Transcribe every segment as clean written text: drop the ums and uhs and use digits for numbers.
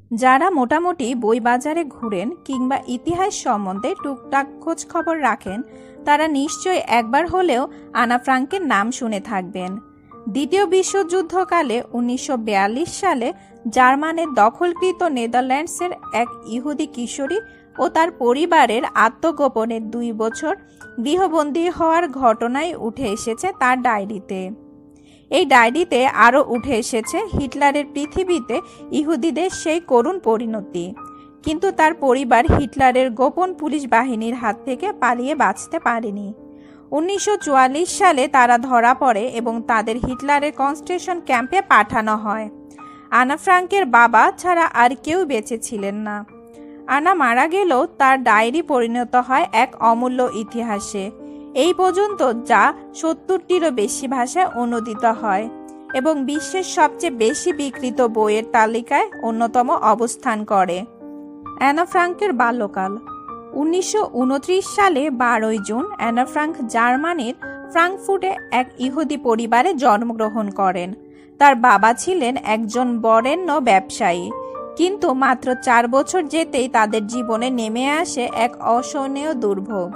যারা মোটামুটি বই বাজারে ঘুরেন কিংবা ইতিহাস সম্বন্ধে টুকটাক খোঁজ খবর রাখেন তারা নিশ্চয়ই একবার হলেও আনা ফ্রাঙ্কের নাম শুনে থাকবেন। দ্বিতীয় বিশ্বযুদ্ধকালে 1942 সালে জার্মানের দখলকৃত নেদারল্যান্ডসের এক ইহুদি কিশোরী ও তার পরিবারের আত্মগোপনের 2 বছর গৃহবন্দী হওয়ার ঘটনাই উঠে এসেছে তার ডায়েরিতে। এই ডায়েরিতে আরও উঠে এসেছে হিটলারের পৃথিবীতে ইহুদিদের সেই করুণ পরিণতি, কিন্তু তার পরিবার হিটলারের গোপন পুলিশ বাহিনীর হাত থেকে পালিয়ে বাঁচতে পারেনি। 1944 সালে তারা ধরা পড়ে এবং তাদের হিটলারের কনসেন্ট্রেশন ক্যাম্পে পাঠানো হয়। আনা ফ্রাঙ্কের বাবা ছাড়া আর কেউ বেঁচে ছিলেন না। আনা মারা গেলেও তার ডায়েরি পরিণত হয় এক অমূল্য ইতিহাসে, এই পর্যন্ত যা 70টিরও বেশি ভাষায় অনুদিত হয় এবং বিশ্বের সবচেয়ে বেশি বিক্রিত বইয়ের তালিকায় অন্যতম অবস্থান করে। অ্যানা ফ্রাঙ্কের বাল্যকাল। 1929 সালে 12 জুন অ্যানা ফ্রাঙ্ক জার্মানির ফ্রাঙ্কফুর্টে এক ইহুদি পরিবারে জন্মগ্রহণ করেন। তার বাবা ছিলেন একজন বরেণ্য ব্যবসায়ী, কিন্তু মাত্র 4 বছর যেতেই তাদের জীবনে নেমে আসে এক অসহনীয় দুর্ভোগ।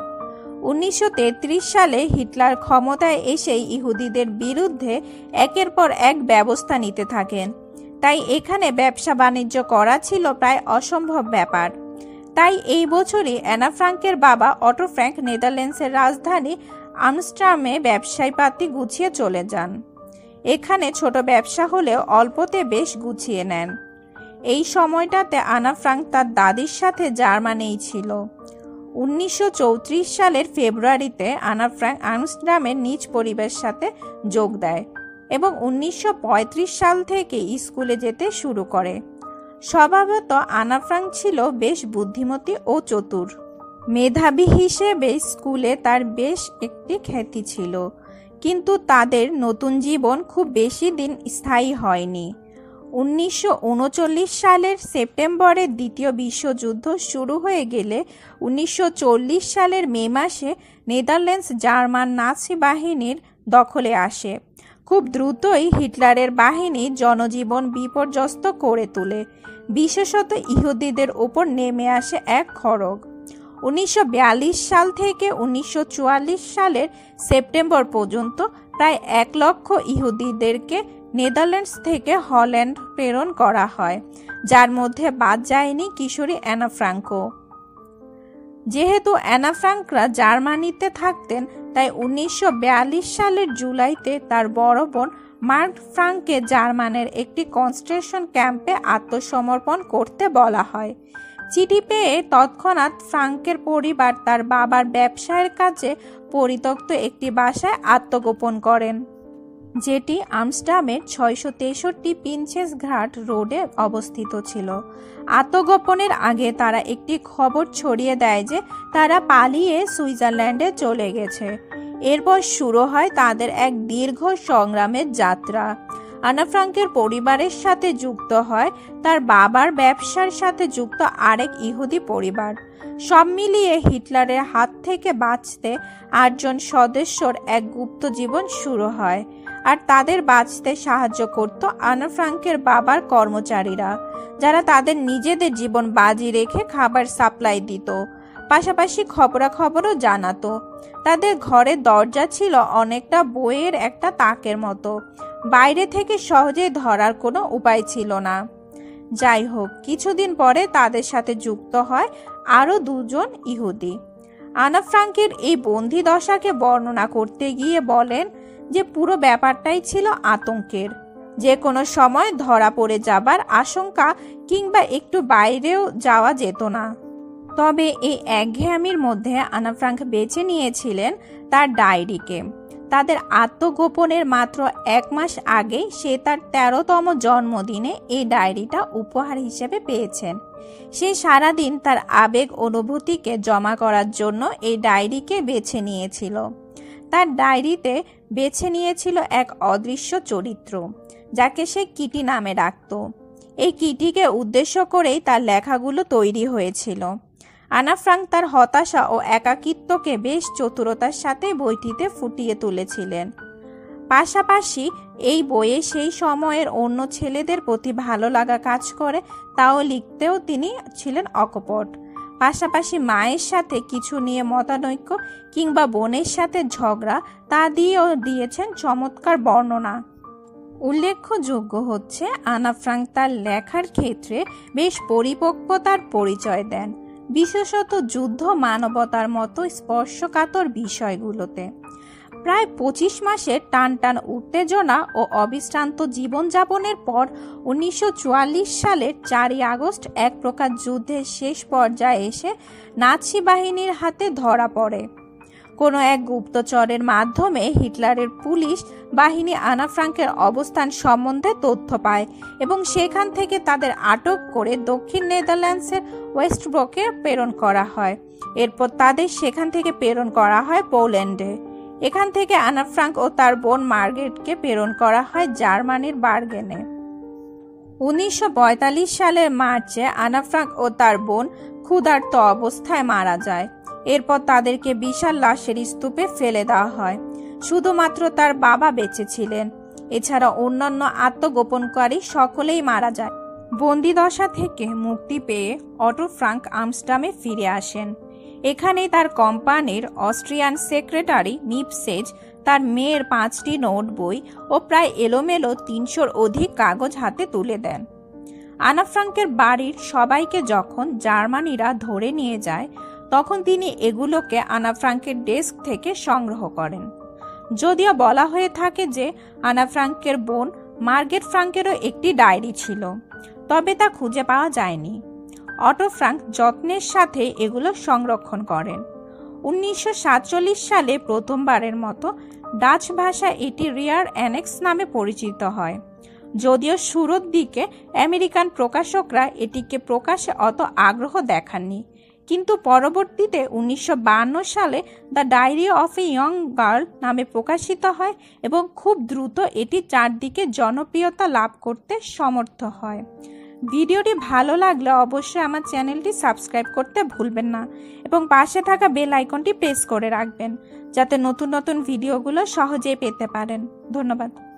1933 সালে হিটলার ক্ষমতায় এসেই ইহুদিদের বিরুদ্ধে একের পর এক ব্যবস্থা নিতে থাকেন, তাই এখানে ব্যবসা বাণিজ্য করা ছিল প্রায় অসম্ভব ব্যাপার। তাই এই বছরই অ্যানা ফ্রাঙ্কের বাবা অটো ফ্র্যাঙ্ক নেদারল্যান্ডসের রাজধানী আমস্টারডামে ব্যবসায়ী পাতি গুছিয়ে চলে যান। এখানে ছোট ব্যবসা হলেও অল্পতে বেশ গুছিয়ে নেন। এই সময়টাতে আনা ফ্রাঙ্ক তার দাদির সাথে জার্মানিই ছিল। 1934 সালের ফেব্রুয়ারিতে আনা ফ্রাঙ্ক আমস্টারডামের নিজ পরিবারের সাথে যোগ দেয় এবং 1935 সাল থেকে স্কুলে যেতে শুরু করে। স্বভাবত আনা ফ্রাঙ্ক ছিল বেশ বুদ্ধিমতী ও চতুর। মেধাবী হিসেবে স্কুলে তার বেশ একটি খ্যাতি ছিল, কিন্তু তাদের নতুন জীবন খুব বেশি দিন স্থায়ী হয়নি। 1939 সালের সেপ্টেম্বরে দ্বিতীয় বিশ্বযুদ্ধ শুরু হয়ে গেলে 1940 সালের মে মাসে নেদারল্যান্ডস জার্মান নাৎসি বাহিনীর দখলে আসে। খুব দ্রুতই হিটলারের বাহিনী জনজীবন বিপর্যস্ত করে তোলে, বিশেষত ইহুদিদের উপর নেমে আসে এক খড়গ। 1942 সাল থেকে 1944 সালের সেপ্টেম্বর পর্যন্ত প্রায় 1 লক্ষ ইহুদিদেরকে নেদারল্যান্ডস থেকে হল্যান্ড প্রেরণ করা হয়, যার মধ্যে বাদ যায়নি কিশোরী অ্যানা ফ্রাঙ্কও। যেহেতু অ্যানা ফ্রাঙ্করা জার্মানিতে থাকতেন, তাই 1942 সালের জুলাইতে তার বড় বোন মার্ট ফ্রাঙ্ককে জার্মানের একটি কনসেন্ট্রেশন ক্যাম্পে আত্মসমর্পণ করতে বলা হয়। চিঠি পেয়ে তৎক্ষণাৎ ফ্রাঙ্কের পরিবার তার বাবার ব্যবসায়ের কাজে পরিত্যক্ত একটি বাসায় আত্মগোপন করেন, যেটি আমস্টারডামের 663 প্রিন্সেস ঘাট রোডে অবস্থিত ছিল। আত্মগোপনের আগে তারা একটি খবর ছড়িয়ে দেয় যে তারা পালিয়ে সুইজারল্যান্ডে চলে গেছে। এরপর শুরু হয় তাদের এক দীর্ঘ সংগ্রামের যাত্রা। আনা ফ্রাঙ্কের পরিবারের সাথে যুক্ত হয় তার বাবার ব্যবসার সাথে যুক্ত আরেক ইহুদি পরিবার। সব মিলিয়ে হিটলারের হাত থেকে বাঁচতে 8 জন সদস্যর এক গুপ্ত জীবন শুরু হয়, আর তাদের বাঁচতে সাহায্য করত আনা ফ্রাঙ্কের বাবার কর্মচারীরা, যারা তাদের নিজেদের জীবন বাজি রেখে খাবার সাপ্লাই দিত, পাশাপাশি খবরাখবরও জানাতো। তাদের ঘরের দরজা ছিল অনেকটা বইয়ের একটা তাকের মতো, বাইরে থেকে সহজেই ধরার কোনো উপায় ছিল না। যাই হোক, কিছুদিন পরে তাদের সাথে যুক্ত হয় আরও 2 জন ইহুদি। আনা ফ্রাঙ্কের এই বন্দি দশাকে বর্ণনা করতে গিয়ে বলেন যে পুরো ব্যাপারটাই ছিল আতঙ্কের, যে কোনো সময় ধরা পড়ে যাবার আশঙ্কা কিংবা একটু বাইরেও যাওয়া যেত না। তবে এই একঘেয়ামির মধ্যে আনা ফ্রাঙ্ক বেছে নিয়েছিলেন তার ডায়েরিকে। তাদের আত্মগোপনের মাত্র 1 মাস আগেই সে তার 13তম জন্মদিনে এই ডায়েরিটা উপহার হিসেবে পেয়েছেন। সে সারাদিন তার আবেগ অনুভূতিকে জমা করার জন্য এই ডায়েরিকে বেছে নিয়েছিল। তার ডায়েরিতে বেছে নিয়েছিল এক অদৃশ্য চরিত্র, যাকে সে কিটি নামে ডাকত। এই কিটিকে উদ্দেশ্য করেই তার লেখাগুলো তৈরি হয়েছিল। আনা ফ্রাঙ্ক তার হতাশা ও একাকিত্বকে বেশ চতুরতার সাথে বইটিতে ফুটিয়ে তুলেছিলেন। পাশাপাশি এই বইয়ে সেই সময়ের অন্য ছেলেদের প্রতি ভালো লাগা কাজ করে, তাও লিখতেও তিনি ছিলেন অকপট। পাশাপাশি মায়ের সাথে কিছু নিয়ে মতানৈক্য কিংবা বোনের সাথে ঝগড়া তা দিয়েও দিয়েছেন চমৎকার বর্ণনা। উল্লেখযোগ্য হচ্ছে আনা ফ্রাঙ্ক তার লেখার ক্ষেত্রে বেশ পরিপক্বতার পরিচয় দেন, বিশেষত যুদ্ধ মানবতার মতো স্পর্শকাতর বিষয়গুলোতে। প্রায় 25 মাসের টানটান উত্তেজনা ও অবিশ্রান্ত জীবনযাপনের পর 1944 সালের 4 আগস্ট এক প্রকার যুদ্ধের শেষ পর্যায়ে এসে নাৎসি বাহিনীর হাতে ধরা পড়ে। কোনো এক গুপ্তচরের মাধ্যমে হিটলারের পুলিশ বাহিনী আনা ফ্রাঙ্কের অবস্থান সম্বন্ধে তথ্য পায় এবং সেখান থেকে তাদের আটক করে দক্ষিণ নেদারল্যান্ডসের ওয়েস্টব্রোকে প্রেরণ করা হয়। এরপর তাদের সেখান থেকে প্রেরণ করা হয় পোল্যান্ডে। এখান থেকে আনা ফ্রাঙ্ক ও তার বোন মার্গারেটকে প্রেরণ করা হয় জার্মানির বার্গেনে। 1945 সালের মার্চে আনা ফ্রাঙ্ক ও তার বোন ক্ষুধার্ত অবস্থায় মারা যায়। এরপর তাদেরকে বিশাল লাশের স্তূপে ফেলে দেওয়া হয়। শুধুমাত্র তার বাবা বেঁচে ছিলেন। এছাড়া অন্যান্য আত্মগোপনকারী সকলেই মারা যায়। বন্দিদশা থেকে মুক্তি পেয়ে অটো ফ্রাঙ্ক আমস্টারডামে ফিরে আসেন। এখানেই তার কোম্পানির অস্ট্রিয়ান সেক্রেটারি নিপসেজ তার মেয়ের 5টি নোট বই ও প্রায় এলোমেলো 300-র অধিক কাগজ হাতে তুলে দেন। আনা ফ্রাঙ্কের বাড়ির সবাইকে যখন জার্মানিরা ধরে নিয়ে যায়, তখন তিনি এগুলোকে আনা ফ্রাঙ্কের ডেস্ক থেকে সংগ্রহ করেন। যদিও বলা হয়ে থাকে যে আনা ফ্রাঙ্কের বোন মার্গারেট ফ্রাঙ্কেরও একটি ডায়েরি ছিল, তবে তা খুঁজে পাওয়া যায়নি। অটো ফ্রাঙ্ক যত্নের সাথে এগুলো সংরক্ষণ করেন। 1947 সালে প্রথমবারের মতো ডাচ ভাষায় এটি রিয়ার অ্যানেক্স নামে পরিচিত হয়। যদিও শুরুর দিকে আমেরিকান প্রকাশকরা এটিকে প্রকাশে অত আগ্রহ দেখাননি, কিন্তু পরবর্তীতে 1952 সালে the diary of a young girl নামে প্রকাশিত হয় এবং খুব দ্রুত এটি চারদিকে জনপ্রিয়তা লাভ করতে সমর্থ হয়। ভিডিওটি ভালো লাগলে অবশ্যই আমার চ্যানেলটি সাবস্ক্রাইব করতে ভুলবেন না এবং পাশে থাকা বেল আইকনটি প্রেস করে রাখবেন, যাতে নতুন নতুন ভিডিওগুলো সহজেই পেতে পারেন। ধন্যবাদ।